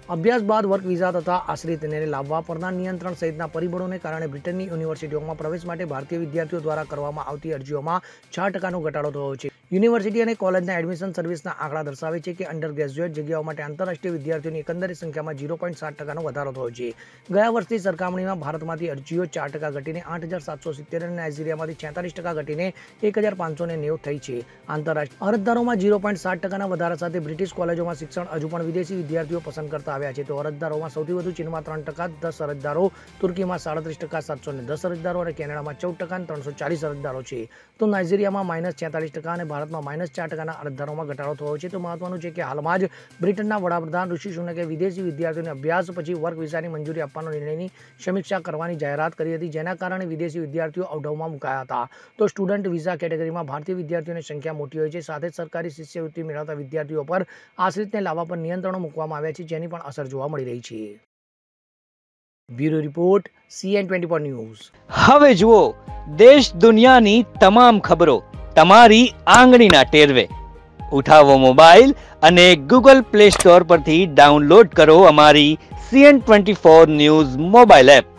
અભ્યાસ બાદ work visa તથા આશ્રિતને લાવવા પરના નિયંત્રણ સહિતના પરિબળોને કારણે બ્રિટનની યુનિવર્સિટીઓમાં પ્રવેશ માટે ભારતીય વિદ્યાર્થીઓ દ્વારા કરવામાં આવતી અરજીઓમાં 6% ઘટાડો થયો છે. યુનિવર્સિટી અને કોલેજના એડમિશન સર્વિસના આંકડા દર્શાવે છે કે અંડર ગ્રેજ્યુએટ જગ્યાઓ માટે આંતરરાષ્ટ્રીય વિદ્યાર્થીઓની એકંદરે સંખ્યામાં 0.7% વધારો થયો છે. ગયા વર્ષની સરખામણીમાં ભારતમાંથી અરજીઓ 4% ઘટીને 8,770 અને નાઇજીરિયામાંથી 46% ઘટીને 1,590 થઈ છે. આંતરરાષ્ટ્રીય અરજદારોમાં 0.7%ના વધારા સાથે બ્રિટિશ કોલેજોમાં શિક્ષણ હજુ પણ વિદેશી વિદ્યાર્થીઓ પસંદ કરતા આવ્યા છે. તો અરજદારોમાં સૌથી વધુ ચીનમાં 3%, 10 અરજદારો, તુર્કીમાં 37%, 710 અરજદારો અને કેનેડામાં 14% અને 340 અરજદારો છે. તો નાઇજીરિયામાં -46% અને ભારતમાં -4%ના અરજદારોમાં ઘટાડો થયો છે. તો મહત્વનું છે કે હાલમાં જ બ્રિટનના વડાપ્રધાન ઋષિ સુનકે વિદેશી વિદ્યાર્થીઓને અભ્યાસ પછી વર્ક વિઝાની મંજૂરી આપવાનો નિર્ણયની સમીક્ષા કરવાની જાહેરાત કરી હતી, જેના કારણે વિદેશી વિદ્યાર્થીઓ અવઢવમાં મુકાયા હતા. તો સ્ટુડન્ટ વિઝા કેટેગરીમાં ભારતીય વિદ્યાર્થીઓની સંખ્યા મોટી હોય છે. સાથે જ સરકારી શિષ્યવૃત્તિ મેળવતા વિદ્યાર્થીઓ પર આશ્રિતને લાવવા પર નિયંત્રણો મૂકવામાં આવ્યા છે, જેની પણ અસર જોવા મળી રહી છે. Bureau report, CN24 news. હવે જુઓ દેશ દુનિયાની તમામ ખબરો તમારી આંગળીના ટેરવે. ઉઠાવો મોબાઈલ અને Google Play Store પરથી ડાઉનલોડ કરો અમારી CN24 ન્યૂઝ મોબાઈલ એપ.